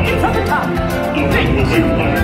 It's on the top. The red will win by